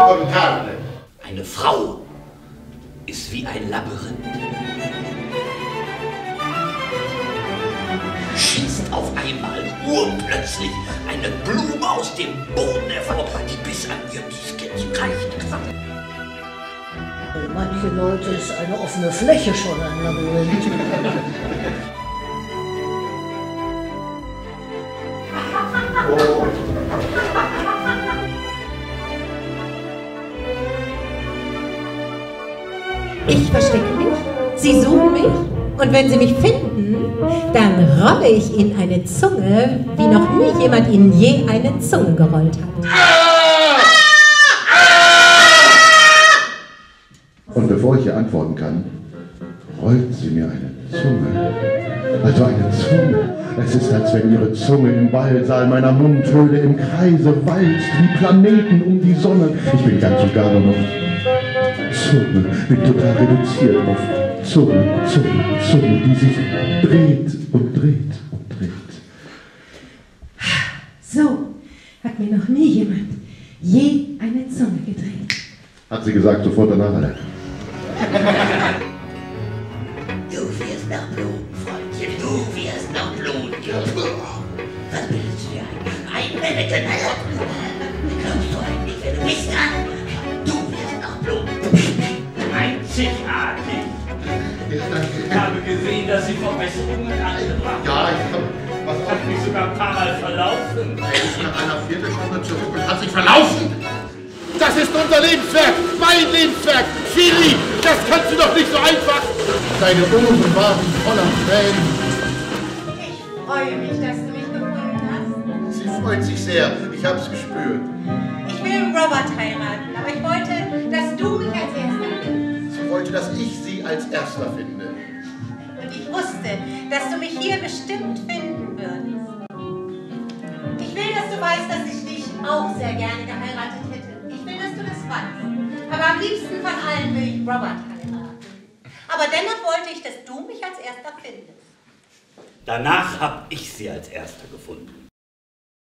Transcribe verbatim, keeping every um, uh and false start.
contarle. Eine Frau ist wie ein Labyrinth. Schießt auf einmal urplötzlich eine Blume aus dem Boden hervor, die bis an ihr Diskettchen reicht. Für manche Leute ist eine offene Fläche schon ein Labyrinth. Oh. Ich verstecke mich, Sie suchen mich und wenn Sie mich finden, dann rolle ich Ihnen eine Zunge, wie noch nie jemand Ihnen je eine Zunge gerollt hat. Und bevor ich ihr antworten kann, rollt sie mir eine Zunge. Also eine Zunge. Es ist, als wenn ihre Zunge im Ballsaal meiner Mundhöhle im Kreise walzt, wie Planeten um die Sonne. Ich bin ganz und gar nur noch Zunge, bin total reduziert auf Zunge, Zunge, Zunge, die sich dreht und dreht und dreht. So hat mir noch nie jemand je eine Zunge gedreht. Hat sie gesagt, sofort danach alle. Du wirst noch bluten, Freundchen, du wirst noch bluten. Was bildest du dir ein? Einwände, glaubst du eigentlich, wer du bist, an? Du wirst noch bluten. Einzigartig. Ja, danke. Ich habe gesehen, dass Sie Verbesserungen angebracht haben. Ja, ich habe was Ich habe mich sogar ein paar Mal verlaufen. Er ist nach einer Viertelstunde zurück und hat sich verlaufen. Das ist unser Lebenswerk, mein Lebenswerk. Chili, das kannst du doch nicht so einfach. Deine Ohren waren voller Tränen. Ich freue mich, dass du mich gefunden hast. Sie freut sich sehr, ich hab's gespürt. Ich will Robert heiraten, aber ich wollte, dass du mich als Erster findest. Sie wollte, dass ich sie als Erster finde. Und ich wusste, dass du mich hier bestimmt finden würdest. Ich will, dass du weißt, dass ich dich auch sehr gerne geheiratet hätte. Ich will, dass du das weißt. Aber am liebsten von allen will ich Robert heiraten. Aber dennoch wollte ich, dass du mich als Erster findest. Danach habe ich sie als Erster gefunden.